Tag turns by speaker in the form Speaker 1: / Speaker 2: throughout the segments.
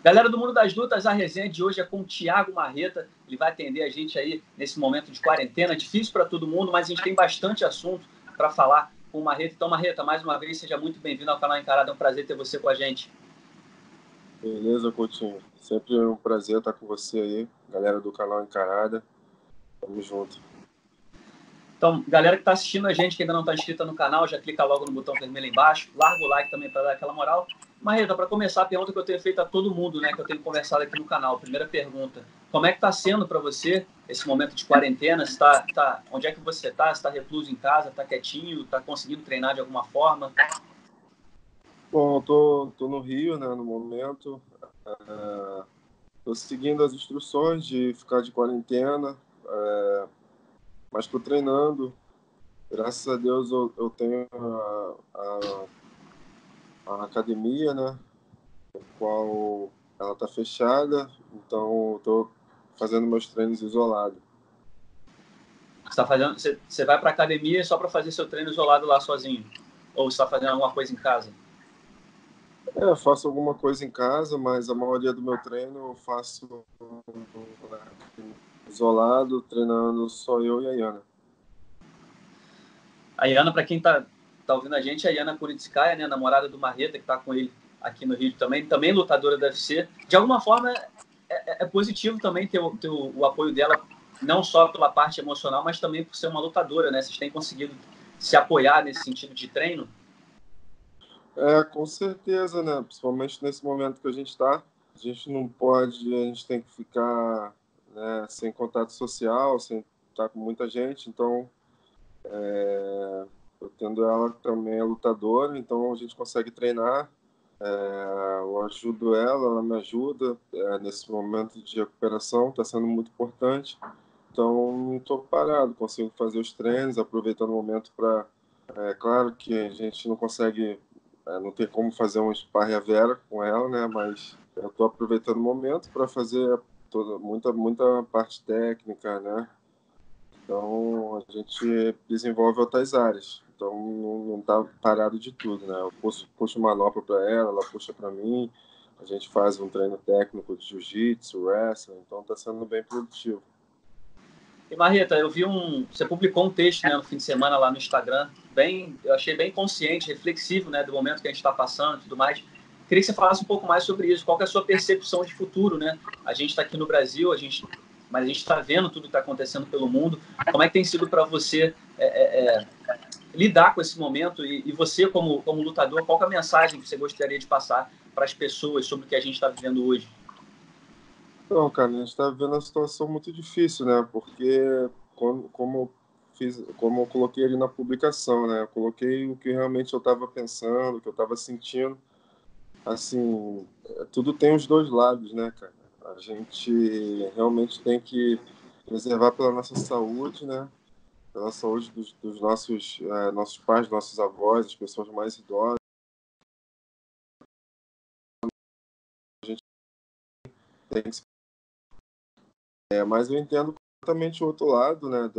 Speaker 1: Galera do Mundo das Lutas, a resenha de hoje é com o Thiago Marreta. Ele vai atender a gente aí nesse momento de quarentena. Difícil para todo mundo, mas a gente tem bastante assunto para falar com o Marreta. Então, Marreta, mais uma vez, seja muito bem-vindo ao canal Encarada. É um prazer ter você com a gente.
Speaker 2: Beleza, Coutinho. Sempre é um prazer estar com você aí, galera do canal Encarada. Tamo junto.
Speaker 1: Então, galera que está assistindo a gente, que ainda não está inscrita no canal, já clica logo no botão vermelho aí embaixo, larga o like também para dar aquela moral. Marreta, para começar, a pergunta que eu tenho feito a todo mundo, né, que eu tenho conversado aqui no canal. Primeira pergunta, como é que está sendo para você esse momento de quarentena? Onde é que você está? Você está recluso em casa? Está quietinho? Está conseguindo treinar de alguma forma?
Speaker 2: Bom, eu tô no Rio, né, no momento. Tô seguindo as instruções de ficar de quarentena, mas tô treinando. Graças a Deus eu tenho a academia, né, qual ela tá fechada, então eu tô fazendo meus treinos isolados.
Speaker 1: Você vai para a academia só para fazer seu treino isolado lá sozinho? Ou você está fazendo alguma coisa em casa?
Speaker 2: Eu faço alguma coisa em casa, mas a maioria do meu treino eu faço isolado, treinando só eu e a Yana.
Speaker 1: A Yana, para quem está ouvindo a gente, a Yana Kunitskaya, né, namorada do Marreta, que está com ele aqui no Rio também lutadora da UFC. De alguma forma, é positivo também ter o apoio dela, não só pela parte emocional, mas também por ser uma lutadora, né? Vocês têm conseguido se apoiar nesse sentido de treino?
Speaker 2: Com certeza, né? Principalmente nesse momento que a gente está. A gente não pode, a gente tem que ficar, né, sem contato social, sem estar com muita gente. Então, eu tendo ela que também é lutadora, então a gente consegue treinar. Eu ajudo ela me ajuda. Nesse momento de recuperação, está sendo muito importante. Então, não estou parado, consigo fazer os treinos, aproveitando o momento para... claro que a gente não consegue, não tem como fazer um sparring a Vera com ela, né? Mas eu estou aproveitando o momento para fazer muita parte técnica, né? Então, a gente desenvolve outras áreas. Então, não está parado de tudo, né? Eu puxo manopla para ela puxa para mim. A gente faz um treino técnico de jiu-jitsu, wrestling. Então, está sendo bem produtivo.
Speaker 1: E Marreta, você publicou um texto, né, no fim de semana lá no Instagram, eu achei bem consciente, reflexivo, né, do momento que a gente está passando e tudo mais. Queria que você falasse um pouco mais sobre isso. Qual que é a sua percepção de futuro, né? A gente está aqui no Brasil, mas a gente está vendo tudo que está acontecendo pelo mundo. Como é que tem sido para você lidar com esse momento? E você, como lutador, qual que é a mensagem que você gostaria de passar para as pessoas sobre o que a gente está vivendo hoje?
Speaker 2: Então, cara, a gente está vivendo uma situação muito difícil, né? Porque como eu coloquei ali na publicação, né? Eu coloquei o que realmente eu estava pensando, o que eu estava sentindo. Assim, tudo tem os dois lados, né, cara? A gente realmente tem que preservar pela nossa saúde, né? Pela saúde dos nossos pais, nossos avós, as pessoas mais idosas. A gente tem que mas eu entendo completamente o outro lado, né?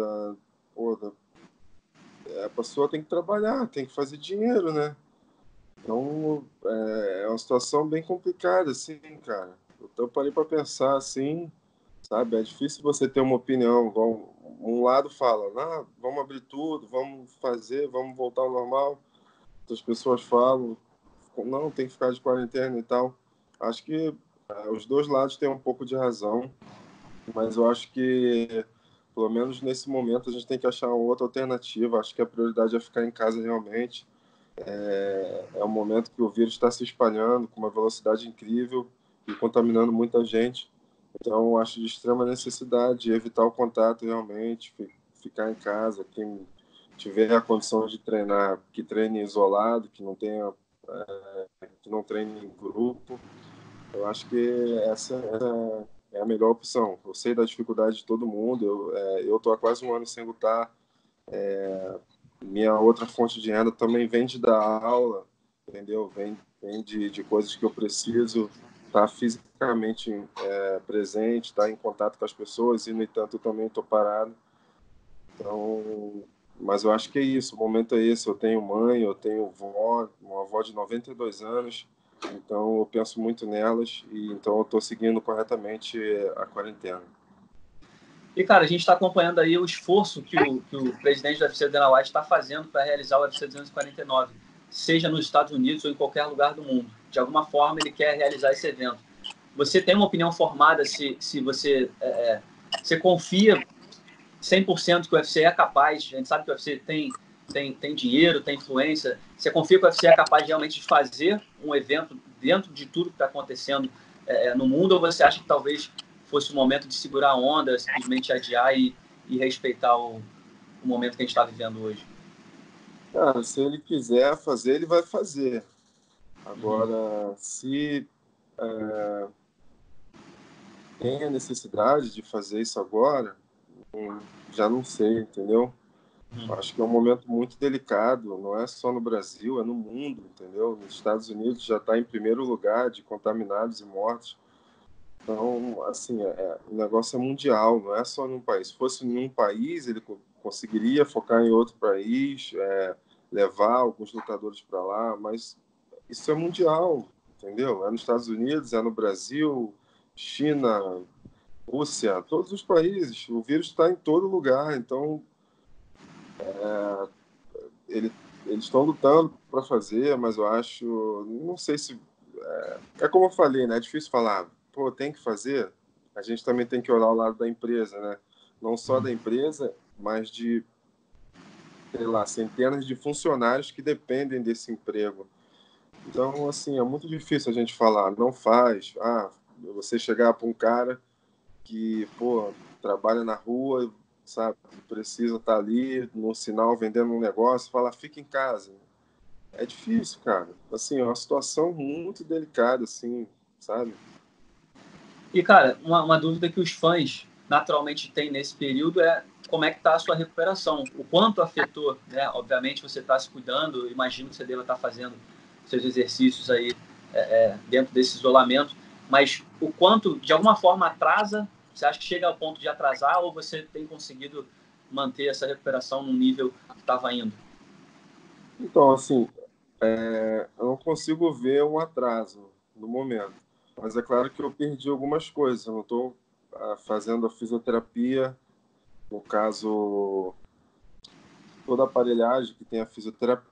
Speaker 2: A pessoa tem que trabalhar, tem que fazer dinheiro, né? Então, é uma situação bem complicada, assim, cara. Então, eu parei para pensar, assim, sabe? É difícil você ter uma opinião. Um lado fala, vamos abrir tudo, vamos fazer, vamos voltar ao normal. Outras pessoas falam, não, tem que ficar de quarentena e tal. Acho que os dois lados têm um pouco de razão, mas eu acho que, pelo menos nesse momento, a gente tem que achar uma outra alternativa. Acho que a prioridade é ficar em casa realmente. É um momento que o vírus está se espalhando com uma velocidade incrível e contaminando muita gente. Então, acho de extrema necessidade evitar o contato realmente, ficar em casa. Quem tiver a condição de treinar, que treine isolado, que não treine em grupo. Eu acho que essa é a melhor opção. Eu sei da dificuldade de todo mundo. Eu tô há quase um ano sem lutar. Minha outra fonte de renda também vem de dar aula, entendeu? Vem de coisas que eu preciso estar fisicamente presente, estar em contato com as pessoas, e, no entanto, eu também estou parado. Então, mas eu acho que é isso, o momento é esse. Eu tenho mãe, eu tenho vó, uma avó de 92 anos, Então eu penso muito nelas e então eu estou seguindo corretamente a quarentena.
Speaker 1: E, cara, a gente está acompanhando aí o esforço que o presidente do UFC, Dana White, está fazendo para realizar o UFC 249, seja nos Estados Unidos ou em qualquer lugar do mundo. De alguma forma, ele quer realizar esse evento. Você tem uma opinião formada se você confia 100% que o UFC é capaz, a gente sabe que o UFC tem dinheiro, tem influência, você confia que o UFC é capaz realmente de fazer um evento dentro de tudo que está acontecendo no mundo, ou você acha que talvez fosse o momento de segurar a onda, simplesmente adiar e respeitar o momento que a gente está vivendo hoje?
Speaker 2: Cara, se ele quiser fazer, ele vai fazer. Agora, se tem a necessidade de fazer isso agora, já não sei, entendeu? Acho que é um momento muito delicado, não é só no Brasil, é no mundo, entendeu? Nos Estados Unidos já está em primeiro lugar de contaminados e mortos. Então, assim, o negócio é mundial, não é só num país. Se fosse em um país, ele conseguiria focar em outro país, levar alguns lutadores para lá, mas isso é mundial, entendeu? É nos Estados Unidos, é no Brasil, China, Rússia, todos os países. O vírus está em todo lugar, então eles estão lutando para fazer, mas eu acho, não sei se é como eu falei, né? É difícil falar, pô, tem que fazer. A gente também tem que olhar o lado da empresa, né? Não só da empresa, mas de, sei lá, centenas de funcionários que dependem desse emprego. Então, assim, é muito difícil a gente falar, não faz. Ah, você chegar para um cara que, pô, trabalha na rua, sabe, precisa estar ali no sinal vendendo um negócio, fala, fica em casa. É difícil, cara. Assim, é uma situação muito delicada, assim, sabe?
Speaker 1: E, cara, uma dúvida que os fãs naturalmente têm nesse período é como é que está a sua recuperação, o quanto afetou, né? Obviamente você está se cuidando, imagino que você deva estar fazendo seus exercícios aí dentro desse isolamento, mas o quanto, de alguma forma, atrasa, você acha que chega ao ponto de atrasar ou você tem conseguido manter essa recuperação no nível que estava indo?
Speaker 2: Então, assim, eu não consigo ver um atraso no momento. Mas é claro que eu perdi algumas coisas. Eu não estou fazendo a fisioterapia, no caso, toda a aparelhagem que tem a fisioterapia,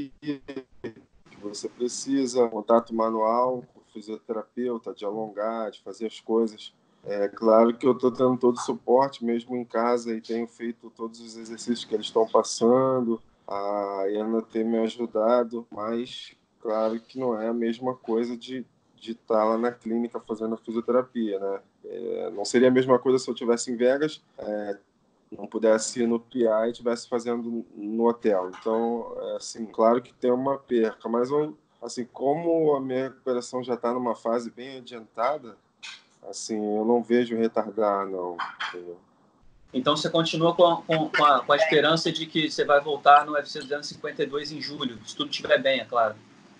Speaker 2: que você precisa, contato manual com o fisioterapeuta, de alongar, de fazer as coisas. É claro que eu estou tendo todo o suporte, mesmo em casa, e tenho feito todos os exercícios que eles estão passando. A Ana tem me ajudado, mas claro que não é a mesma coisa de estar lá na clínica fazendo a fisioterapia, né? Não seria a mesma coisa se eu estivesse em Vegas, não pudesse ir no PI e estivesse fazendo no hotel. Então, assim, claro que tem uma perca, mas assim, como a minha recuperação já está numa fase bem adiantada, assim, eu não vejo retardar, não. Entendeu?
Speaker 1: Então você continua com a esperança de que você vai voltar no UFC 252 em julho, se tudo estiver bem, é claro.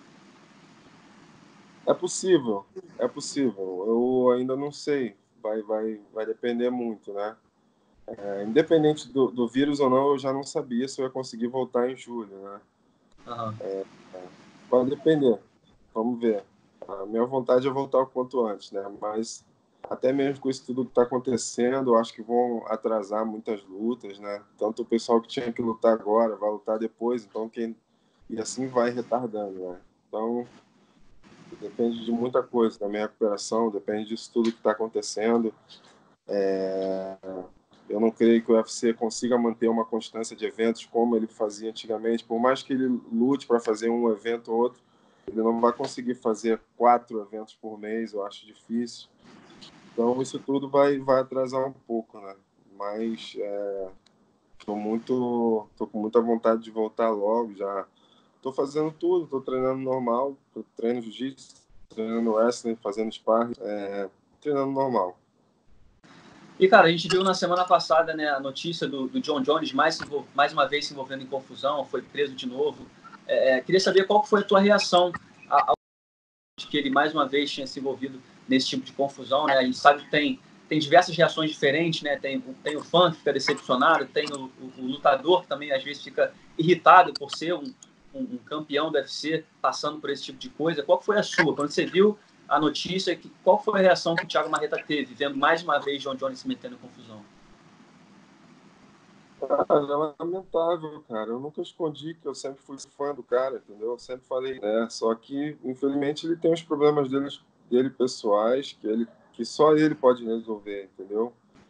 Speaker 2: É possível, é possível. Eu ainda não sei. Vai depender muito, né? Independente do vírus ou não, eu já não sabia se eu ia conseguir voltar em julho, né?
Speaker 1: Uhum.
Speaker 2: Vai depender. Vamos ver. A minha vontade é voltar o quanto antes, né? Mas até mesmo com isso tudo que está acontecendo, eu acho que vão atrasar muitas lutas, né? Tanto o pessoal que tinha que lutar agora vai lutar depois, então quem e assim vai retardando, né? Então depende de muita coisa, da minha recuperação, depende disso tudo que está acontecendo. Eu não creio que o UFC consiga manter uma constância de eventos como ele fazia antigamente. Por mais que ele lute para fazer um evento ou outro, ele não vai conseguir fazer 4 eventos por mês, eu acho difícil. Então, isso tudo vai atrasar um pouco, né? Mas tô com muita vontade de voltar logo. Já estou fazendo tudo, estou treinando normal, treino jiu-jitsu, treinando wrestling, fazendo sparring, treinando normal.
Speaker 1: E, cara, a gente viu na semana passada, né, a notícia do John Jones mais uma vez se envolvendo em confusão, foi preso de novo. Queria saber qual foi a tua reação ao de que ele mais uma vez tinha se envolvido nesse tipo de confusão, né? A gente sabe que tem diversas reações diferentes, né? Tem o fã que fica decepcionado, tem o lutador que também às vezes fica irritado por ser um campeão do UFC passando por esse tipo de coisa. Qual foi a sua? Quando você viu a notícia, qual foi a reação que o Thiago Marreta teve, vendo mais uma vez John Jones se metendo em confusão?
Speaker 2: Cara, é lamentável, cara. Eu nunca escondi que eu sempre fui fã do cara, entendeu? Eu sempre falei, né? Só que, infelizmente, ele tem os problemas dele pessoais que só ele pode resolver, entendeu?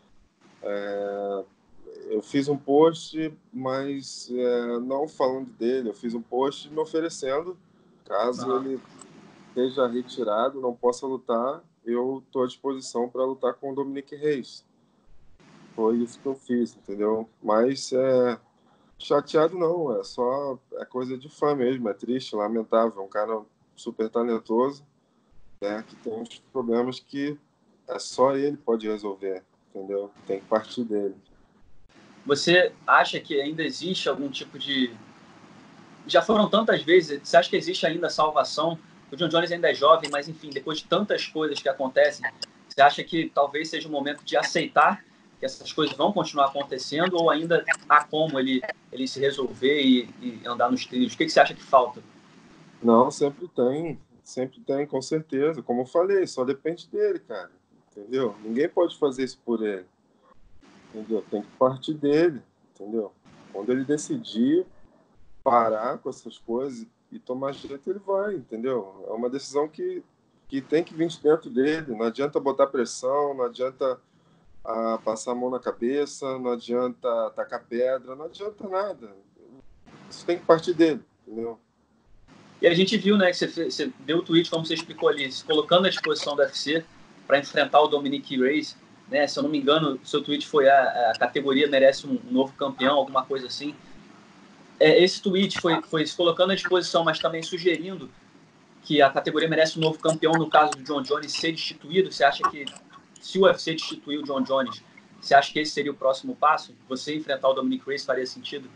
Speaker 2: Eu fiz um post, mas não falando dele. Eu fiz um post me oferecendo, caso
Speaker 1: Uhum.
Speaker 2: ele seja retirado, não possa lutar, eu estou à disposição para lutar com o Dominic Reis. Foi isso que eu fiz, entendeu? Mas chateado não, é coisa de fã mesmo, é triste, lamentável. Um cara super talentoso, né, que tem uns problemas que só ele pode resolver, entendeu? Tem que partir dele.
Speaker 1: Você acha que ainda existe algum tipo de... Já foram tantas vezes, você acha que existe ainda salvação? O John Jones ainda é jovem, mas enfim, depois de tantas coisas que acontecem, você acha que talvez seja o momento de aceitar que essas coisas vão continuar acontecendo ou ainda há como ele se resolver e andar nos trilhos? O que você acha que falta?
Speaker 2: Não, sempre tem, com certeza. Como eu falei, só depende dele, cara, entendeu? Ninguém pode fazer isso por ele, entendeu? Tem que partir dele, entendeu? Quando ele decidir parar com essas coisas e tomar jeito, ele vai, entendeu? É uma decisão que tem que vir de dentro dele. Não adianta botar pressão, não adianta passar a mão na cabeça, não adianta tacar pedra, não adianta nada. Isso tem que partir dele, entendeu?
Speaker 1: E a gente viu, né, que você deu o tweet, como você explicou ali, se colocando à disposição do UFC para enfrentar o Dominic Reyes, né? Se eu não me engano, o seu tweet foi a categoria merece um novo campeão, alguma coisa assim. Esse tweet foi se colocando à disposição, mas também sugerindo que a categoria merece um novo campeão no caso do John Jones ser destituído. Você acha que se o UFC destituir o John Jones, você acha que esse seria o próximo passo? Você enfrentar o Dominic Reyes faria sentido?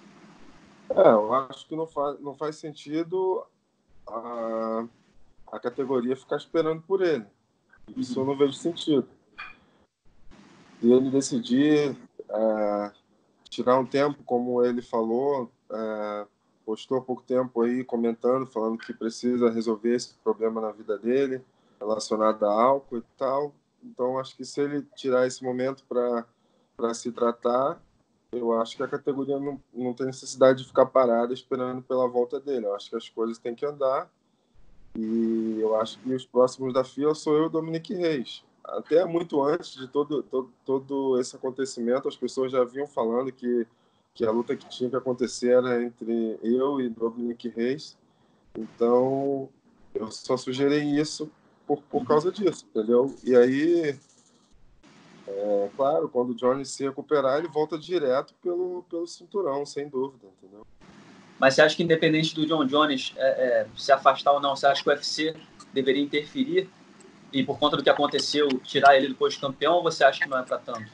Speaker 2: Eu acho que não faz sentido a, a categoria ficar esperando por ele. Isso eu não vejo sentido. Se ele decidir tirar um tempo, como ele falou, postou há pouco tempo aí comentando, falando que precisa resolver esse problema na vida dele, relacionado a álcool e tal. Então, acho que se ele tirar esse momento para se tratar, eu acho que a categoria não tem necessidade de ficar parada esperando pela volta dele. Eu acho que as coisas têm que andar e eu acho que os próximos da fila sou eu e o Dominic Reis. Até muito antes de todo esse acontecimento, as pessoas já vinham falando que a luta que tinha que acontecer era entre eu e Dominic Reis. Então, eu só sugeri isso por causa disso, entendeu? E aí, claro, quando o Johnny se recuperar, ele volta direto pelo cinturão, sem dúvida, entendeu?
Speaker 1: Mas você acha que independente do John Jones se afastar ou não, você acha que o UFC deveria interferir e por conta do que aconteceu, tirar ele do posto campeão, ou você acha que não é para tanto?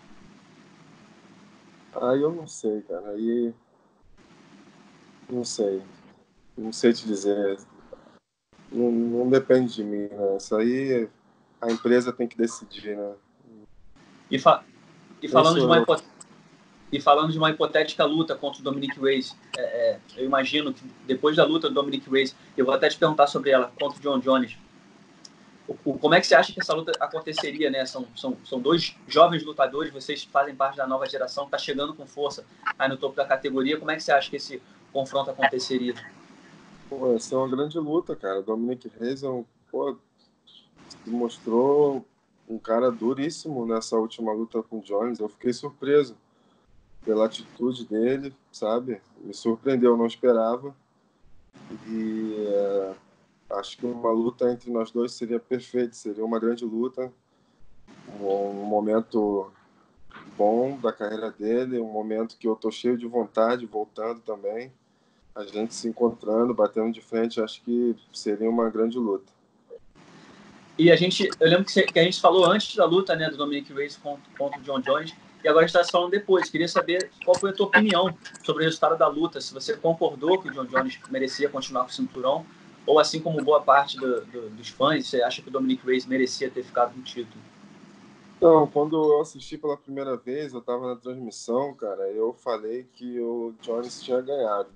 Speaker 2: Aí eu não sei, cara. Aí não sei. Não sei te dizer. Não depende de mim, né? Isso aí a empresa tem que decidir, né?
Speaker 1: E, fa e,
Speaker 2: Quem
Speaker 1: falando de
Speaker 2: sou
Speaker 1: uma
Speaker 2: eu?
Speaker 1: hipotética E falando de uma hipotética luta contra o Dominic Reyes, eu imagino que depois da luta do Dominic Reyes, eu vou até te perguntar sobre ela, contra o John Jones, como é que você acha que essa luta aconteceria, né? São dois jovens lutadores, vocês fazem parte da nova geração, que está chegando com força aí no topo da categoria. Como é que você acha que esse confronto aconteceria?
Speaker 2: Pô, essa é uma grande luta, cara. O Dominic Reis pô, se mostrou um cara duríssimo nessa última luta com o Jones. Eu fiquei surpreso pela atitude dele, sabe? Me surpreendeu, eu não esperava. E acho que uma luta entre nós dois seria perfeita, seria uma grande luta, um momento bom da carreira dele, um momento que eu tô cheio de vontade, voltando também, a gente se encontrando, batendo de frente, acho que seria uma grande luta.
Speaker 1: E eu lembro que a gente falou antes da luta, né, do Dominic Reyes contra o John Jones, e agora a gente está se falando depois. Queria saber qual foi a tua opinião sobre o resultado da luta, se você concordou que o John Jones merecia continuar com o cinturão, ou assim como boa parte dos fãs, você acha que o Dominic Reyes merecia ter ficado com o título?
Speaker 2: Então, quando eu assisti pela primeira vez, eu estava na transmissão, cara, eu falei que o Jones tinha ganhado.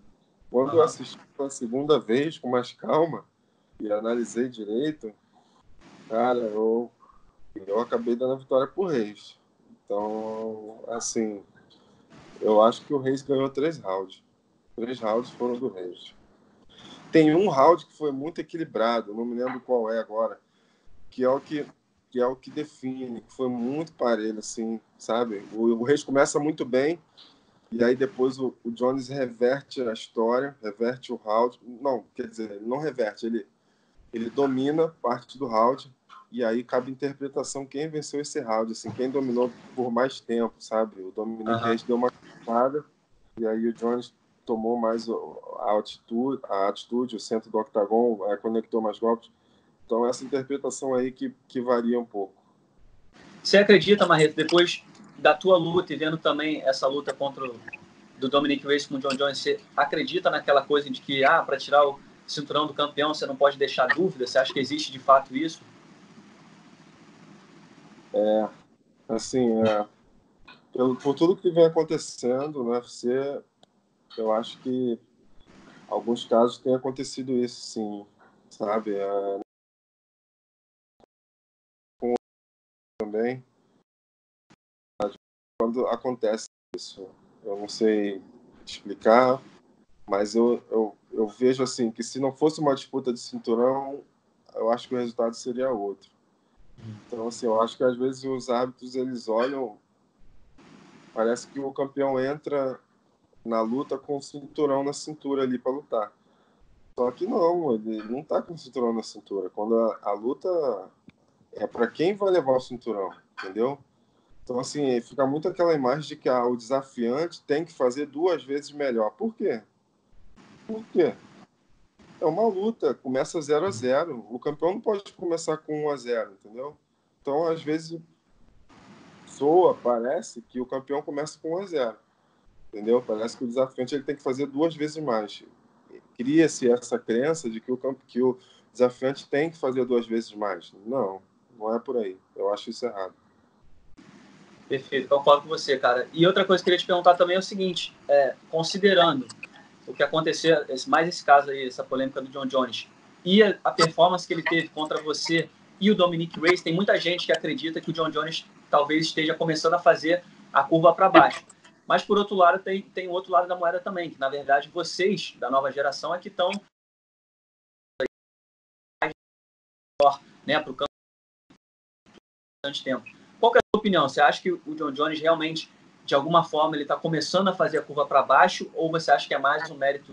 Speaker 2: Quando eu assisti pela segunda vez, com mais calma, e analisei direito, cara, eu acabei dando a vitória pro Reis. Então, assim, eu acho que o Reis ganhou 3 rounds. 3 rounds foram do Reis. Tem um round que foi muito equilibrado, não me lembro qual é agora, que é o que define, que foi muito parelho, assim, sabe? O Reis começa muito bem, e aí depois o Jones reverte a história, reverte o round. Não, quer dizer, ele não reverte, ele domina parte do round, e aí cabe interpretação quem venceu esse round, assim, quem dominou por mais tempo, sabe? O Dominic Reis deu uma campada, e aí o Jones tomou mais a atitude, o centro do octagon, conectou mais golpes. Então, essa interpretação aí que varia um pouco.
Speaker 1: Você acredita, Marreto, depois da tua luta e vendo também essa luta contra do Dominic Reyes com o John Jones, você acredita naquela coisa de que, para tirar o cinturão do campeão, você não pode deixar dúvida? Você acha que existe de fato isso?
Speaker 2: Assim, por tudo que vem acontecendo no UFC, eu acho que alguns casos tem acontecido isso, sim, sabe? Também, quando acontece isso, eu não sei explicar, mas eu vejo assim que se não fosse uma disputa de cinturão, eu acho que o resultado seria outro. Então, assim, eu acho que às vezes os árbitros, eles olham, parece que o campeão entra na luta com o cinturão na cintura ali para lutar. Só que não, ele não tá com o cinturão na cintura. Quando a luta é para quem vai levar o cinturão, entendeu? Então, assim, fica muito aquela imagem de que o desafiante tem que fazer 2 vezes melhor. Por quê? Por quê? É uma luta, começa 0-0. O campeão não pode começar com 1-0, entendeu? Então, às vezes, parece que o campeão começa com 1-0, entendeu? Parece que o desafiante ele tem que fazer 2 vezes mais. Cria-se essa crença de que o desafiante tem que fazer 2 vezes mais. Não, não é por aí. Eu acho isso errado.
Speaker 1: Perfeito, concordo com você, cara. E outra coisa que eu queria te perguntar também é o seguinte, considerando o que aconteceu, mais esse caso aí, essa polêmica do John Jones, e a performance que ele teve contra você e o Dominic Reyes, tem muita gente que acredita que o John Jones talvez esteja começando a fazer a curva para baixo. Mas, por outro lado, tem o outro lado da moeda também, que, na verdade, vocês, da nova geração, é que estão para o campo bastante tempo. Qual que é a sua opinião? Você acha que o John Jones realmente, de alguma forma, ele está começando a fazer a curva para baixo, ou você acha que é mais um mérito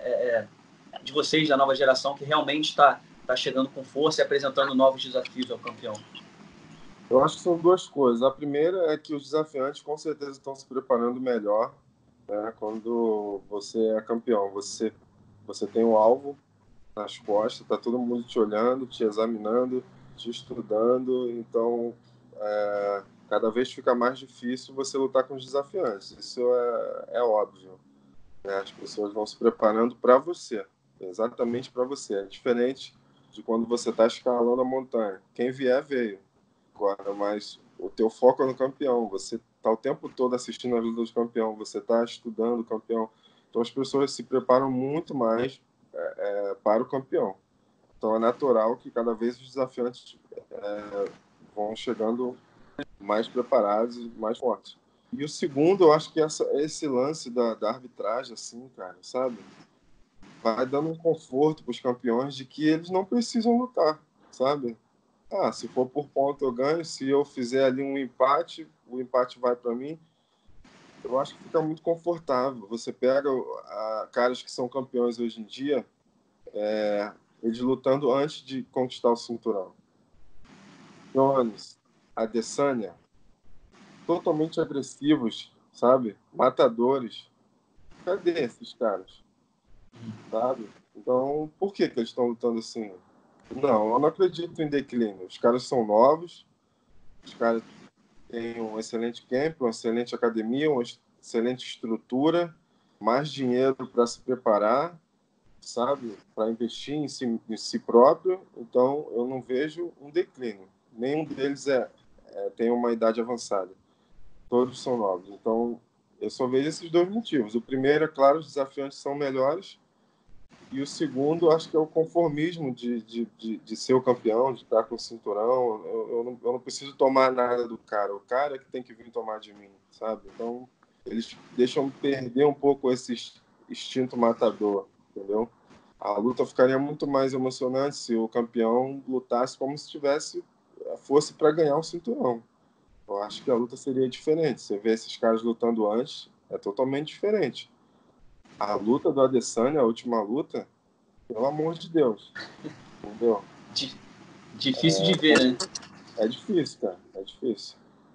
Speaker 1: de vocês, da nova geração, que realmente está chegando com força e apresentando novos desafios ao campeão?
Speaker 2: Eu acho que são 2 coisas. A primeira é que os desafiantes com certeza estão se preparando melhor, né? Quando você é campeão, você tem um alvo nas costas, está todo mundo te olhando, te examinando, te estudando, então cada vez fica mais difícil você lutar com os desafiantes. Isso é óbvio, né? As pessoas vão se preparando para você, exatamente para você. É diferente de quando você está escalando a montanha. Quem vier, veio. Agora, mas o teu foco é no campeão. Você está o tempo todo assistindo a luta do campeão. Você está estudando o campeão. Então as pessoas se preparam muito mais para o campeão. Então é natural que cada vez os desafiantes vão chegando mais preparados e mais fortes. E o segundo, eu acho que esse lance da arbitragem, assim, cara, sabe? Vai dando um conforto para os campeões de que eles não precisam lutar, sabe? Se for por ponto eu ganho, se eu fizer ali um empate, o empate vai para mim. Eu acho que fica muito confortável. Você pega caras que são campeões hoje em dia, eles lutando antes de conquistar o cinturão. Jones, Adesanya, totalmente agressivos, sabe? Matadores. Cadê esses caras? Sabe? Então, por que eles estão lutando assim? Não, eu não acredito em declínio. Os caras são novos, os caras têm um excelente camp, uma excelente academia, uma excelente estrutura, mais dinheiro para se preparar, sabe? Para investir em si próprio. Então, eu não vejo um declínio. Nenhum deles tem uma idade avançada. Todos são novos. Então, Eu só vejo esses dois motivos. O primeiro, é claro, os desafiantes são melhores. E o segundo, acho que é o conformismo de ser o campeão, de estar com o cinturão. Eu não preciso tomar nada do cara. O cara é que tem que vir tomar de mim, sabe? Então, eles deixam perder um pouco esse instinto matador, entendeu? A luta ficaria muito mais emocionante se o campeão lutasse como se fosse para ganhar o cinturão. Eu acho que a luta seria diferente. Você vê esses caras lutando antes, é totalmente diferente. A luta do Adesanya, a última luta, pelo amor de Deus, entendeu?
Speaker 1: Difícil de ver, né?
Speaker 2: É difícil, cara, é difícil.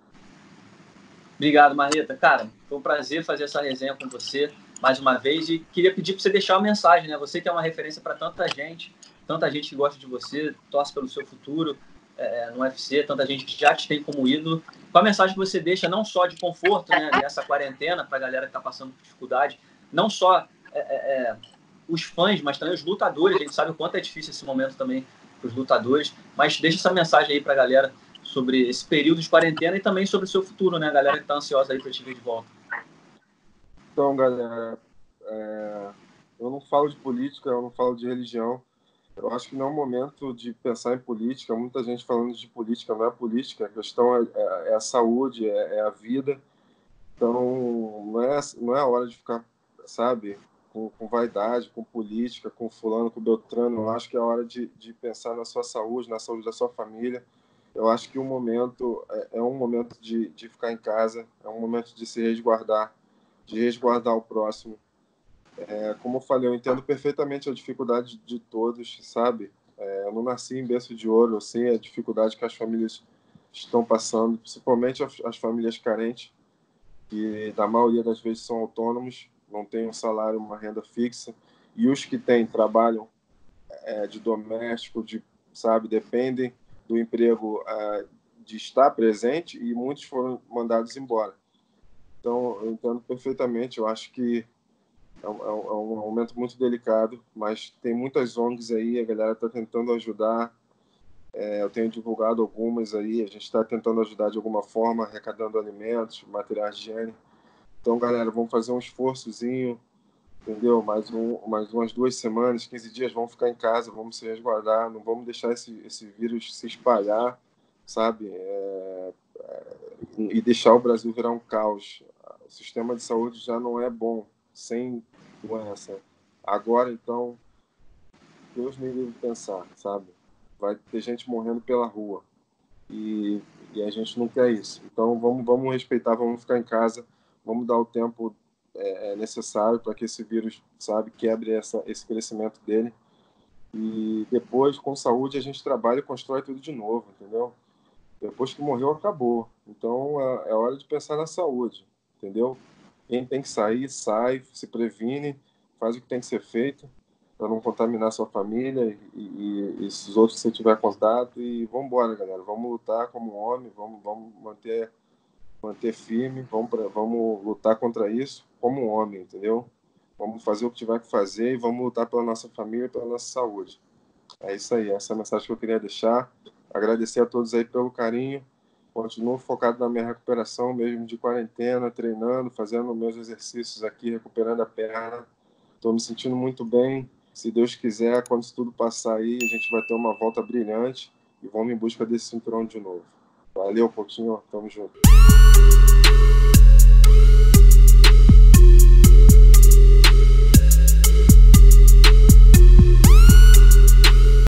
Speaker 1: Obrigado, Marreta. Cara, foi um prazer fazer essa resenha com você mais uma vez e queria pedir para você deixar uma mensagem, né? Você que é uma referência para tanta gente que gosta de você, torce pelo seu futuro no UFC, tanta gente que já te tem como ídolo. Qual a mensagem que você deixa, não só de conforto, né, nessa quarentena, para a galera que está passando por dificuldade, não só os fãs, mas também os lutadores. A gente sabe o quanto é difícil esse momento também para os lutadores, mas deixa essa mensagem aí para a galera sobre esse período de quarentena e também sobre o seu futuro, né? A galera que está ansiosa aí para te ver de volta.
Speaker 2: Então, galera, eu não falo de política, eu não falo de religião. Eu acho que não é o momento de pensar em política. Muita gente falando de política, não é política. A questão é a saúde, é a vida. Então, não é a hora de ficar, sabe, com vaidade, com política, com fulano, com beltrano. Eu acho que é a hora de pensar na sua saúde, na saúde da sua família. Eu acho que o momento é um momento de ficar em casa, é um momento de se resguardar, de resguardar o próximo. Como eu falei, eu entendo perfeitamente a dificuldade de todos, sabe? Eu não nasci em berço de ouro, eu sei a dificuldade que as famílias estão passando, principalmente as famílias carentes, que na maioria das vezes são autônomos, não têm um salário, uma renda fixa, e os que têm trabalham de doméstico, sabe, dependem do emprego de estar presente, e muitos foram mandados embora. Então, eu entendo perfeitamente, eu acho que é um momento muito delicado, mas tem muitas ONGs aí, a galera está tentando ajudar. Eu tenho divulgado algumas aí, a gente está tentando ajudar de alguma forma, arrecadando alimentos, materiais de higiene. Então, galera, vamos fazer um esforçozinho, entendeu? Mais umas 2 semanas, 15 dias, vamos ficar em casa, vamos se resguardar, não vamos deixar esse vírus se espalhar, sabe? E deixar o Brasil virar um caos. O sistema de saúde já não é bom sem doença. Agora, então, Deus me livre de pensar, sabe? Vai ter gente morrendo pela rua. E a gente não quer isso. Então, vamos respeitar, vamos ficar em casa, vamos dar o tempo necessário para que esse vírus, sabe, quebre esse crescimento dele. E depois, com saúde, a gente trabalha e constrói tudo de novo, entendeu? Depois que morreu, acabou. Então, é hora de pensar na saúde, entendeu? Quem tem que sair, sai, se previne, faz o que tem que ser feito para não contaminar sua família e esses outros que você tiver contato. E vamos embora, galera. Vamos lutar como homem, vamos manter firme, vamos lutar contra isso como homem, entendeu? Vamos fazer o que tiver que fazer e vamos lutar pela nossa família e pela nossa saúde. É isso aí, essa é a mensagem que eu queria deixar. Agradecer a todos aí pelo carinho. Continuo focado na minha recuperação, mesmo de quarentena, treinando, fazendo meus exercícios aqui, recuperando a perna. Estou me sentindo muito bem. Se Deus quiser, quando isso tudo passar aí, a gente vai ter uma volta brilhante e vamos em busca desse cinturão de novo. Valeu, Coutinho. Tamo junto.